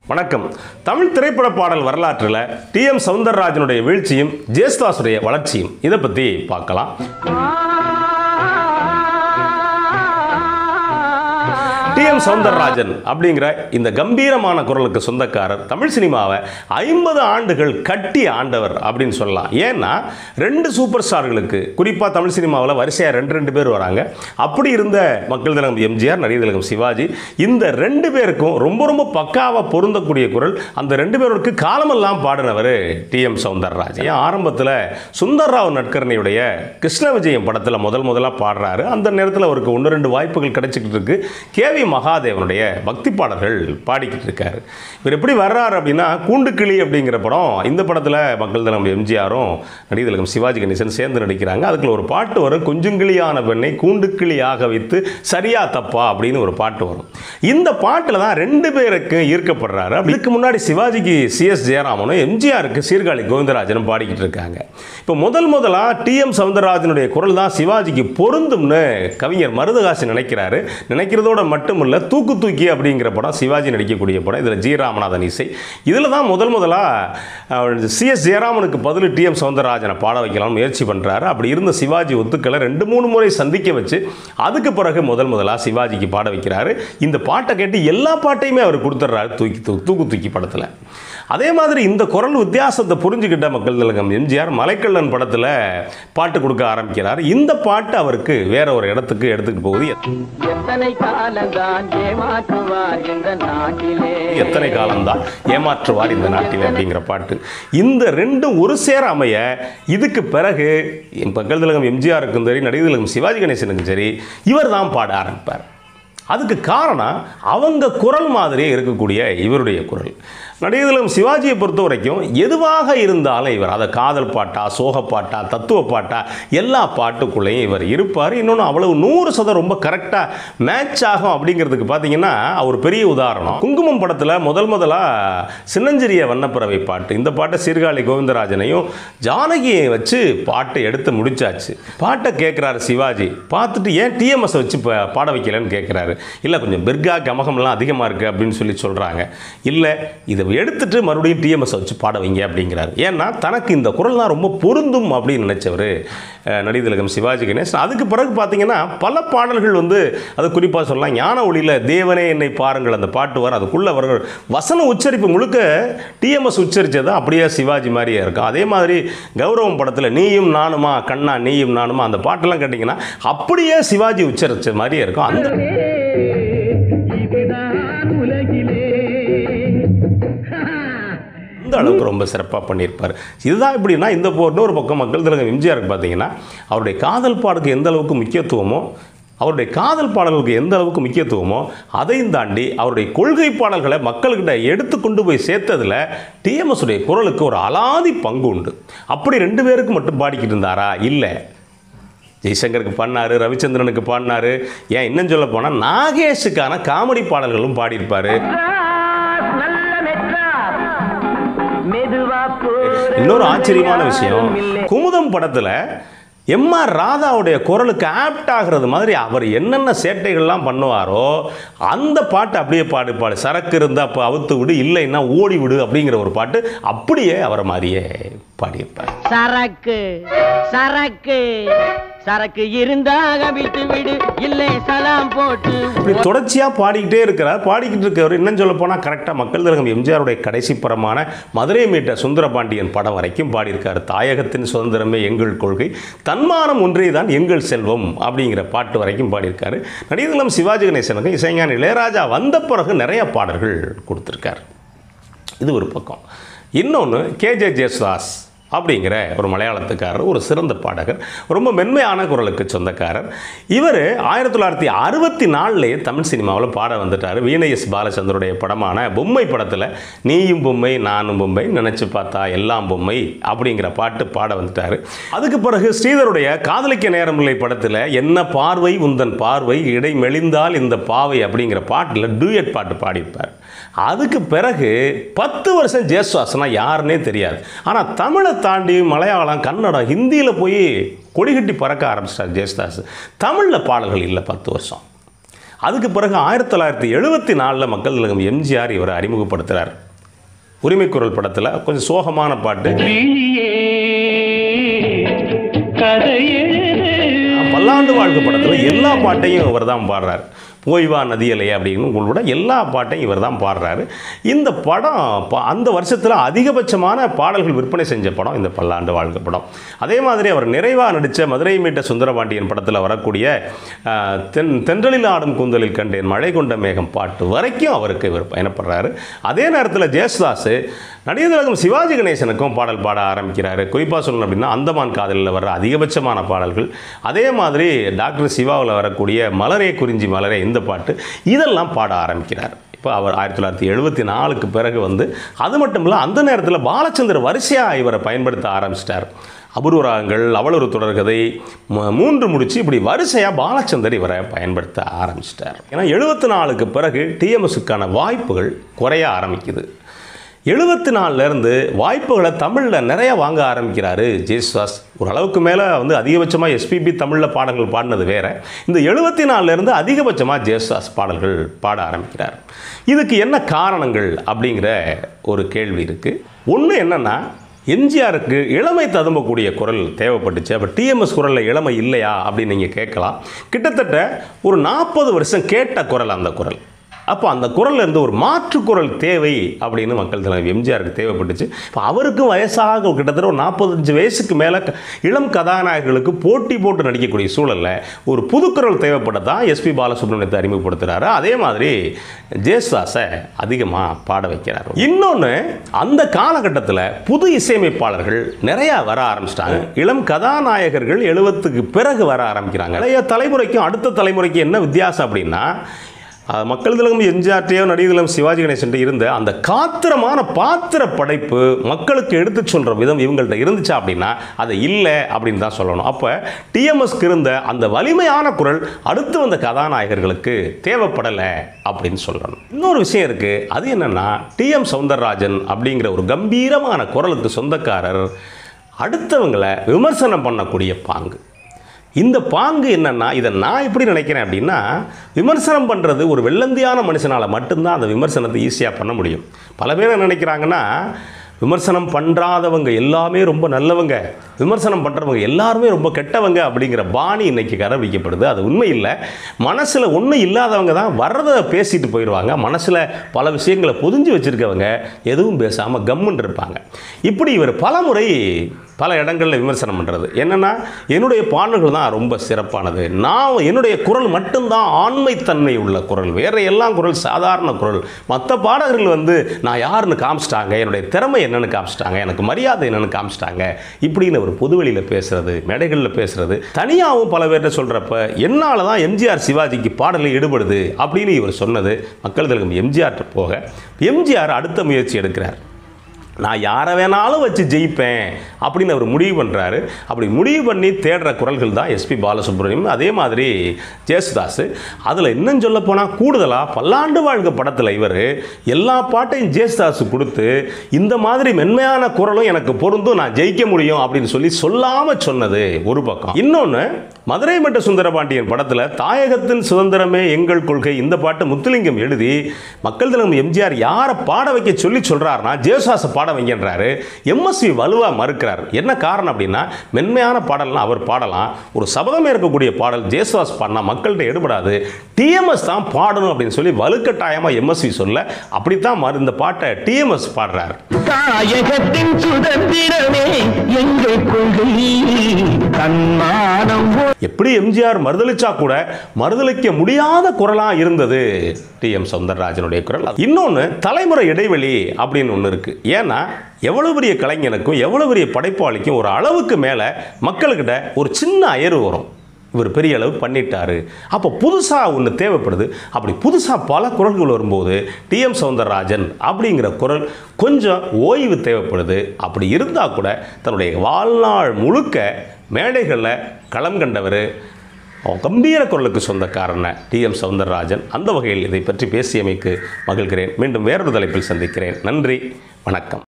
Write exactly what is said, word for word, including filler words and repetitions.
வணக்கம். தமிழ் திரைப்பட பாடல் வரலாற்றில் டி எம் சௌந்தரராஜனுடைய வீழ்ச்சியும் ஜேசுதாஸுடைய வளர்ச்சியும் இதை பற்றி பார்க்கலாம். டி எம் சௌந்தரராஜன் அப்படிங்கிற இந்த கம்பீரமான குரலுக்கு சொந்தக்காரர் தமிழ் சினிமாவை ஐம்பது ஆண்டுகள் கட்டி ஆண்டவர் அப்படின்னு சொல்லலாம். ஏன்னா ரெண்டு சூப்பர் ஸ்டார்களுக்கு குறிப்பாக தமிழ் சினிமாவில் வரிசையாக ரெண்டு ரெண்டு பேர் வராங்க. அப்படி இருந்த மக்கள் திலகம் எம்ஜிஆர், நடிகர் திலகம் சிவாஜி, இந்த ரெண்டு பேருக்கும் ரொம்ப ரொம்ப பக்காவாக பொருந்தக்கூடிய குரல். அந்த ரெண்டு பேருக்கு காலமெல்லாம் பாடினவர் டி எம் சௌந்தரராஜன். ஆரம்பத்தில் சுந்தர்ராவ் நட்கர்னியுடைய கிருஷ்ண விஜயம் படத்தில் முதல் முதலாக பாடுறாரு. அந்த நேரத்தில் அவருக்கு ஒன்று ரெண்டு வாய்ப்புகள் கிடைச்சிக்கிட்டு இருக்கு. கேவி மகாதேவனுடைய பக்தி பாடல்கள் பாடிக்கிட்டு இருக்காரு. இவர் எப்படி வர்றாரு அப்படின்னா, கூண்டுக்கிளி அப்படிங்கிற படம். இந்த படத்தில் மக்கள் திலகம் எம்ஜிஆரும் நடிகர் திலகம் சிவாஜி கணேசன் சேர்ந்து நடிக்கிறாங்க. அதுக்குள்ள ஒரு பாட்டு வரும், கொஞ்சங்கிளியான பெண்ணை கூண்டுக்கிளியாக வைத்து சரியா தப்பா அப்படின்னு ஒரு பாட்டு வரும். இந்த பாட்டில் தான் ரெண்டு பேருக்கு ஈர்க்கப்படுறாரு. இதுக்கு முன்னாடி சிவாஜிக்கு சி எஸ் ஜெயராமனும் எம்ஜிஆருக்கு சீர்காழி கோவிந்தராஜனும் பாடிக்கிட்டு இருக்காங்க. இப்போ முதல் முதலாக டி எம் சௌந்தரராஜனுடைய குரல் தான் சிவாஜிக்கு பொருந்தும்னு கவிஞர் மருதகாசி நினைக்கிறாரு. நினைக்கிறதோட மட்டும் இல்ல, தூக்கு தூக்கி அப்படிங்கிற படம் சிவாஜி நடிக்கக்கூடிய படம். இதில் ஜி ராமநாதன் இசை. இதில் தான் முதல் முதலாக சி எஸ் ஜெயராமனுக்கு பதில் டி எம் சௌந்தரராஜனை பாட வைக்கலாம்னு முயற்சி பண்ணுறாரு. அப்படி இருந்த சிவாஜி ஒத்துக்களை ரெண்டு மூணு முறை சந்திக்க வச்சு அதுக்கு பிறகு முதல் முதலாக சிவாஜிக்கு பாட வைக்கிறாரு. இந்த பாட்டை கேட்டு எல்லா பாட்டையுமே அவர் கொடுத்துட்றாரு தூக்கி தூக்கு தூக்கி படத்தில். அதே மாதிரி இந்த குரல் வித்தியாசத்தை புரிஞ்சுக்கிட்ட மக்கள் திலகம் எம்ஜிஆர் மலைக்கல்லன் படத்தில் பாட்டு கொடுக்க ஆரம்பிக்கிறார். இந்த பாட்டு அவருக்கு வேற ஒரு இடத்துக்கு எடுத்துக்கிட்டு போகுது. எத்தனை காலம்தான் ஏமாற்றுவார் இந்த நாட்டிலே அப்படிங்கிற பாட்டு. இந்த ரெண்டும் ஒரு சேர அமைய இதுக்கு பிறகு மக்கள் திலகம் எம்ஜிஆருக்கும் சரி, நடிகர் திலகம் சிவாஜி கணேசனுக்கும் சரி, இவர் தான் பாட ஆரம்பிப்பார். அதுக்கு காரணம் அவங்க குரல் மாதிரியே இருக்கக்கூடிய இவருடைய குரல். நடிகர் திலகம் சிவாஜியை பொறுத்த வரைக்கும் எதுவாக இருந்தாலும் இவர், அதை காதல் பாட்டா, சோக பாட்டா, தத்துவ பாட்டா, எல்லா பாட்டுக்குள்ளேயும் இவர் இருப்பார். இன்னொன்று அவ்வளவு நூறு சதம் ரொம்ப கரெக்டாக மேட்ச் ஆகும் அப்படிங்கிறதுக்கு பார்த்தீங்கன்னா ஒரு பெரிய உதாரணம். குங்குமம் படத்தில் முதல் முதலாக சின்னஞ்சிறிய வண்ணப்பறவை பாட்டு. இந்த பாட்டை சீர்காழி கோவிந்தராஜனையும் ஜானகியை வச்சு பாட்டை எடுத்து முடிச்சாச்சு. பாட்டை கேட்குறாரு சிவாஜி. பார்த்துட்டு ஏன் டிஎம்எஸ் வச்சு பாட வைக்கலன்னு கேட்குறாரு. இல்லை, கொஞ்சம் பிர்கா கமகம்லாம் அதிகமாக இருக்குது அப்படின்னு சொல்லி சொல்கிறாங்க. இல்லை, இதை எடுத்துட்டு மறுபடியும் டிஎம்எஸ் வச்சு பாட வைங்க அப்படிங்கிறாரு. ஏன்னா தனக்கு இந்த குரல் தான் ரொம்ப பொருந்தும் அப்படின்னு நினைச்சவர் நடிகர் திலகம் சிவாஜி கணேசன். அதுக்கு பிறகு பார்த்தீங்கன்னா பல பாடல்கள் வந்து, அது குறிப்பாக சொல்லலாம், ஞான ஒளியில் தேவனே என்னை பாருங்கள் அந்த பாட்டு வர, அதுக்குள்ளே அவர்கள் வசன உச்சரிப்பு முழுக்க டிஎம்எஸ் உச்சரித்தது அப்படியே சிவாஜி மாதிரியே இருக்கும். அதே மாதிரி கௌரவம் படத்தில் நீயும் நானுமா கண்ணா நீயும் நானுமா அந்த பாட்டெல்லாம் கேட்டிங்கன்னா அப்படியே சிவாஜி உச்சரித்த மாதிரியே இருக்கும். அந்த அளவுக்கு ரொம்ப சிறப்பாக பண்ணியிருப்பார். இதுதான் எப்படின்னா, இந்த இன்னொரு பக்கம் மக்கள் திலகம் எம்ஜிஆருக்கு பார்த்தீங்கன்னா அவருடைய காதல் பாடலுக்கு எந்த அளவுக்கு முக்கியத்துவமோ, அவருடைய காதல் பாடல்களுக்கு எந்த அளவுக்கு முக்கியத்துவமோ, அதையும் தாண்டி அவருடைய கொள்கை பாடல்களை மக்கள்கிட்ட எடுத்து கொண்டு போய் சேர்த்ததில் டிஎம்எஸ் உடைய குரலுக்கு ஒரு அலாதி பங்கு உண்டு. அப்படி ரெண்டு பேருக்கு மட்டும் பாடிக்கிட்டு இருந்தாரா? இல்லை, ஜெய்சங்கருக்கு பாடினார், ரவிச்சந்திரனுக்கு பாடினார். ஏன் இன்னும் சொல்ல போனால் நாகேஷுக்கான காமெடி பாடல்களும் பாடியிருப்பார். இன்னொரு ஆச்சரியமான விஷயம், குமுதம் படத்தில் எம் ஆர் ராதாவுடைய குரலுக்கு ஆப்ட் ஆகிறது மாதிரி அவர் என்னென்ன சேட்டைகள்லாம் பண்ணுவாரோ அந்த பாட்டு அப்படியே பாடு பாடு சரக்கு இருந்தால் அப்போ அவுத்து விடு, இல்லைன்னா ஓடி விடு அப்படிங்கிற ஒரு பாட்டு அப்படியே அவரை மாதிரியே பாடியிருப்பார். சரக்கு சரக்கு சரக்கு இருந்தாக விட்டு விடு, இல்லை சலாம் போட்டு இப்படி தொடர்ச்சியாக பாடிக்கிட்டே இருக்கிறார். பாடிக்கிட்டு இருக்கிறவர் இன்னும் சொல்ல போனால் கரெக்டாக மக்கள் திலகம் எம்ஜிஆருடைய கடைசி படமான மதுரை மீட்ட சுந்தரபாண்டியன் படம் வரைக்கும் பாடியிருக்கார். தாயகத்தின் சுதந்திரமே எங்கள் கொள்கை, தன்மானம் ஒன்றே தான் எங்கள் செல்வம் அப்படிங்கிற பாட்டு வரைக்கும் பாடியிருக்காரு. நடிகர் திலகம் சிவாஜி கணேசனுக்கு இசைஞானி இளையராஜா வந்த பிறகு நிறைய பாடல்கள் கொடுத்துருக்கார். இது ஒரு பக்கம். இன்னொன்று கேஜே ஜேசுதாஸ் அப்படிங்கிற ஒரு மலையாளத்துக்காரர், ஒரு சிறந்த பாடகர், ரொம்ப மென்மையான குரலுக்கு சொந்தக்காரர். இவர் ஆயிரத்தி தொள்ளாயிரத்தி அறுபத்தி நாலுலேயே தமிழ் சினிமாவில் பாட வந்துட்டார். வீணை எஸ் பாலச்சந்தருடைய படமான பொம்மை படத்தில் நீயும் பொம்மை நானும் பொம்மை நினச்சி பார்த்தா எல்லாம் பொம்மை அப்படிங்கிற பாட்டு பாட வந்துட்டார். அதுக்கு பிறகு ஸ்ரீதருடைய காதலிக்க நேரமில்லை படத்தில் என்ன பார்வை உந்தன் பார்வை இடை மெலிந்தால் இந்த பாவை அப்படிங்கிற பாட்டில் டூயட் பாட்டு பாடியிருப்பார். அதுக்கு பிறகு பத்து வருஷம் ஜேசுதாஸ்னா யாருன்னே தெரியாது. ஆனால் தமிழை தாண்டி மலையாளம், கன்னடம், ஹிந்தியில் போய் கொடிகட்டி பறக்க ஆரம்பிச்சிட்டார் ஜேசுதாஸ். தமிழில் பாடல்கள் இல்லை பத்து வருஷம். அதுக்கு பிறகு ஆயிரத்தி தொள்ளாயிரத்தி எழுபத்தி நாலில் மக்கள் திலகம் எம்ஜிஆர் இவரை அறிமுகப்படுத்துகிறார். உரிமை குரல் படத்தில் கொஞ்சம் சோகமான பாட்டு, பல்லாண்டு வாழ்க்கை படத்தில் எல்லா பாட்டையும் இவர் தான் பாடுறார். போய்வா நதியலை அப்படின்னு உங்களோட எல்லா பாட்டையும் இவர் தான் பாடுறாரு. இந்த படம் அந்த வருஷத்தில் அதிகபட்சமான பாடல்கள் விற்பனை செஞ்ச படம் இந்த பல்லாண்டு வாழ்க்கை படம். அதே மாதிரி அவர் நிறைவாக நடித்த மதுரை மீட்ட சுந்தரபாண்டியன் படத்தில் வரக்கூடிய தென் தென்றலில் ஆடும் கூந்தலில் கண்டேன் மழை கொண்ட மேகம் பாட்டு வரைக்கும் அவருக்கு இவர் பயணப்படுறாரு. அதே நேரத்தில் ஜெயசுதாஸ் நடிகர் திலகம் சிவாஜி கணேசனுக்கும் பாடல் பாட ஆரம்பிக்கிறாரு. குறிப்பாக சொல்லணும் அப்படின்னா அந்தமான் காதலில் வர்ற அதிகபட்சமான பாடல்கள், அதே மாதிரி டாக்டர் சிவாவில் வரக்கூடிய மலரே குறிஞ்சி மலரே இந்த பாட்டு, இதெல்லாம் பாட ஆரம்பிக்கிறார். இப்போ அவர் ஆயிரத்தி தொள்ளாயிரத்தி எழுபத்தி நாலுக்கு பிறகு வந்து அது மட்டும் இல்லை, அந்த நேரத்தில் பாலச்சந்தர் வரிசையாக இவரை பயன்படுத்த ஆரம்பிச்சிட்டார். அபூர்வராகங்கள், அவளொரு தொடர்கதை, மூன்று முடிச்சு, இப்படி வரிசையாக பாலச்சந்தர் இவரை பயன்படுத்த ஆரம்பிச்சிட்டார். ஏன்னா எழுபத்தி நாலுக்கு பிறகு டிஎம்எஸ்க்கான வாய்ப்புகள் குறைய ஆரம்பிக்குது. எழுபத்தி நாலுலேருந்து வாய்ப்புகளை தமிழில் நிறைய வாங்க ஆரம்பிக்கிறாரு ஜெயசுதாஸ். ஓரளவுக்கு மேலே வந்து அதிகபட்சமாக எஸ்பிபி தமிழில் பாடல்கள் பாடினது வேறு. இந்த எழுபத்தி நாலுலேருந்து அதிகபட்சமாக ஜெயசுதாஸ் பாடல்கள் பாட ஆரம்பிக்கிறார். இதுக்கு என்ன காரணங்கள் அப்படிங்கிற ஒரு கேள்வி இருக்குது. ஒன்று என்னென்னா, எம்ஜிஆருக்கு இளமை ததும்பக்கூடிய குரல் தேவைப்பட்டுச்சு. அப்போ டிஎம்எஸ் குரலில் இளமை இல்லையா அப்படின்னு நீங்கள் கேட்கலாம். கிட்டத்தட்ட ஒரு நாற்பது வருஷம் கேட்ட குரல் அந்த குரல். அப்போ அந்த குரல்லேருந்து ஒரு மாற்று குரல் தேவை அப்படின்னு மக்கள் திலகம் எம்ஜிஆருக்கு தேவைப்பட்டுச்சு. இப்போ அவருக்கும் வயசாக கிட்டத்தட்ட ஒரு நாற்பத்தஞ்சு வயசுக்கு மேலே இளம் கதாநாயகர்களுக்கு போட்டி போட்டு நடிக்கக்கூடிய சூழலில் ஒரு புதுக்குரல் தேவைப்பட்டதான் எஸ்பி பாலசுப்ரமணியத்தை அறிமுகப்படுத்துகிறாரு. அதே மாதிரி ஜெயசுதாஸை அதிகமாக பாட வைக்கிறார். இன்னொன்று, அந்த காலகட்டத்தில் புது இசையமைப்பாளர்கள் நிறையா வர ஆரம்பிச்சிட்டாங்க. இளம் கதாநாயகர்கள் எழுபத்துக்கு பிறகு வர ஆரம்பிக்கிறாங்க. இளைய தலைமுறைக்கும் அடுத்த தலைமுறைக்கும் என்ன வித்தியாசம் அப்படின்னா, மக்கள் திலகம் எம்ஜிஆர்டியோ நடிகர் திலகம் சிவாஜி கணேசன் இருந்த அந்த காத்திரமான பாத்திர படைப்பு மக்களுக்கு எடுத்து சொல்கிற விதம் இவங்கள்ட்ட இருந்துச்சா அப்படின்னா அது இல்லை அப்படின்னு தான் சொல்லணும். அப்போ டிஎம்எஸ்க்கு இருந்த அந்த வலிமையான குரல் அடுத்து வந்த கதாநாயகர்களுக்கு தேவைப்படலை அப்படின்னு சொல்லணும். இன்னொரு விஷயம் இருக்குது. அது என்னென்னா, டிஎம் சௌந்தரராஜன் அப்படிங்கிற ஒரு கம்பீரமான குரலுக்கு சொந்தக்காரர் அடுத்தவங்களை விமர்சனம் பண்ணக்கூடிய பாங்கு. இந்த பாங்கு என்னென்னா, இதை நான் எப்படி நினைக்கிறேன் அப்படின்னா, விமர்சனம் பண்ணுறது ஒரு வெள்ளந்தியான மனுஷனால் மட்டும்தான் அந்த விமர்சனத்தை ஈஸியாக பண்ண முடியும். பல பேர் என்ன நினைக்கிறாங்கன்னா, விமர்சனம் பண்ணுறாதவங்க எல்லாமே ரொம்ப நல்லவங்க, விமர்சனம் பண்ணுறவங்க எல்லாருமே ரொம்ப கெட்டவங்க அப்படிங்கிற பாணி இன்றைக்கி கடைபிடிக்கப்படுது. அது உண்மை இல்லை. மனசில் ஒன்றும் இல்லாதவங்க தான் வர்றதை பேசிட்டு போயிடுவாங்க. மனசில் பல விஷயங்களை பொதிஞ்சு வச்சுருக்கவங்க எதுவும் பேசாமல் கம்முன்னு இருப்பாங்க. இப்படி இவர் பல முறை பல இடங்களில் விமர்சனம் பண்ணுறது என்னென்னா, என்னுடைய பாடல்கள் தான் ரொம்ப சிறப்பானது, நான் என்னுடைய குரல் மட்டும்தான் ஆண்மைத்தன்மை உள்ள குரல், வேறு எல்லாம் குரல் சாதாரண குரல், மற்ற பாடகர்கள் வந்து நான் யாருன்னு காமிச்சிட்டாங்க, என்னுடைய திறமை என்னென்னு காமிச்சிட்டாங்க, எனக்கு மரியாதை என்னென்னு காமிச்சிட்டாங்க, இப்படின்னு ஒரு பொதுவெளியில் பேசுகிறது, மேடைகளில் பேசுகிறது. தனியாகவும் பல பேர்கிட்ட சொல்கிறப்ப என்னால் தான் எம்ஜிஆர் சிவாஜிக்கு பாடலில் ஈடுபடுது அப்படின்னு இவர் சொன்னது மக்கள் திலகம் எம்ஜிஆர்கிட்ட போக எம்ஜிஆர் அடுத்த முயற்சி எடுக்கிறார். நான் யாரை வேணாலும் வச்சு ஜெயிப்பேன் அப்படின்னு அவர் முடிவு பண்ணுறாரு. அப்படி முடிவு பண்ணி தேடுற குரல்கள் தான் எஸ்பி பாலசுப்ரமணியம், அதே மாதிரி ஜெயசுதாஸ். அதில் இன்னும் சொல்ல போனால் கூடுதலாக பல்லாண்டு வாழ்க்கை படத்தில் இவர் எல்லா பாட்டையும் ஜெயசுதாஸ் கொடுத்து இந்த மாதிரி மென்மையான குரலும் எனக்கு பொருந்தும், நான் ஜெயிக்க முடியும் அப்படின்னு சொல்லி சொல்லாமல் சொன்னது ஒரு பக்கம். இன்னொன்று, மதுரை மீட்ட சுந்தரபாண்டியன் படத்தில் தாயகத்தின் சுதந்திரமே எங்கள் கொள்கை இந்த பாட்டு முத்துலிங்கம் எழுதி மக்கள் திலகம் எம்ஜிஆர் யாரை பாட வைக்க சொல்லி சொல்கிறாருன்னா ஜெயசுதாஸை பாட வைங்கன்றாரு. எம்எஸ்வி வலுவாக மறுக்கிறார். என்ன காரணம் அப்படின்னா, மென்மையான பாடலாம் அவர் பாடலாம், ஒரு சபதமே இருக்கக்கூடிய பாடல் ஜெயசுதாஸ் பாடினா மக்கள்கிட்ட எடுபடாது, டிஎம்எஸ் தான் பாடணும் அப்படின்னு சொல்லி வலுக்கட்டாயமாக எம்எஸ்வி சொல்ல அப்படித்தான் இந்த பாட்டை டிஎம்எஸ் பாடுறார். தாயகத்தின் சுதந்திரமே எங்கள் கொள்கை தன்மானம். எப்படி எம்ஜிஆர் மறுதளிச்சா கூட மறுதளிக்க முடியாத குரலாக இருந்தது டிஎம் சௌந்தரராஜனுடைய குரல். இன்னொன்று, தலைமுறை இடைவெளி அப்படின்னு ஒன்று இருக்குது. ஏன்னா எவ்வளோ பெரிய கலைஞனுக்கும் எவ்வளோ பெரிய படைப்பாளிக்கும் ஒரு அளவுக்கு மேலே மக்கள்கிட்ட ஒரு சின்ன அயர்வு வரும். இவர் பெரிய அளவு பண்ணிட்டாரு, அப்போ புதுசாக ஒன்று தேவைப்படுது. அப்படி புதுசாக பல குரல்கள் வரும்போது டிஎம் சௌந்தரராஜன் அப்படிங்கிற குரல் கொஞ்சம் ஓய்வு தேவைப்படுது. அப்படி இருந்தால் கூட தன்னுடைய வாழ்நாள் முழுக்க மேடைகளில் களம் கண்டவர், கம்பீர குரலுக்கு சொந்தக்காரன டிஎம் சௌந்தரராஜன். அந்த வகையில் இதை பற்றி பேசியமைக்கு மகிழ்கிறேன். மீண்டும் வேறொரு தலைப்பில் சந்திக்கிறேன். நன்றி, வணக்கம்.